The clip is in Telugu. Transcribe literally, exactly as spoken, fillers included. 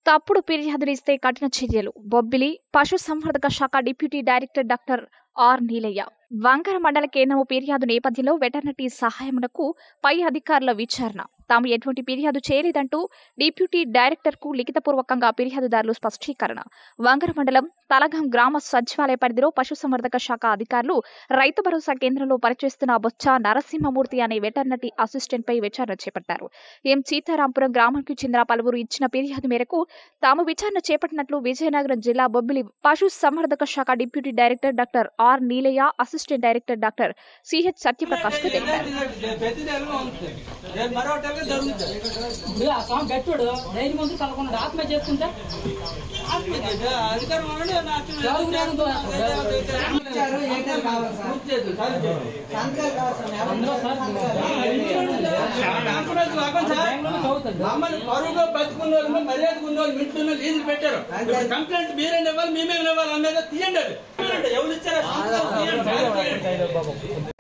తప్పుడు ఫిర్యాదులు ఇస్తే కఠిన చర్యలు. బొబ్బిలి పశుసంవర్ధక శాఖ deputy director doctor R Neelaiah. Vangara మండల కేంద్రం ఫిర్యాదు నేపథ్యంలో వెటర్నరీ సహాయమునకు పై అధికారుల విచారణ. తాము ఎటువంటి ఫిర్యాదు చేయలేదంటూ డిప్యూటీ డైరెక్టర్ కు లిఖితపూర్వకంగా ఫిర్యాదుదారులు స్పష్టీకరణ. వంగర మండలం తలగాం గ్రామ సచివాలయ పరిధిలో పశుసంవర్ధక శాఖ అధికారులు రైతు భరోసా కేంద్రంలో పనిచేస్తున్న బొచ్చ నరసింహమూర్తి అనే వెటర్నరీ అసిస్టెంట్ పై విచారణ చేపట్టారు. ఎం సీతారాంపురం గ్రామానికి చెందిన పలువురు ఇచ్చిన ఫిర్యాదు మేరకు తాము విచారణ చేపట్టినట్లు విజయనగరం జిల్లా బొబ్బిలి పశుసంవర్ధక శాఖ deputy director doctor R Neelaiah, assistant director doctor CH Satyaprakash తెలిపారు. కంప్లైంట్ మీరేం ఇవ్వాలి, మేమే ఇవ్వాలి, అమ్మేదో తీయండి. ఎవరు ఇచ్చారా?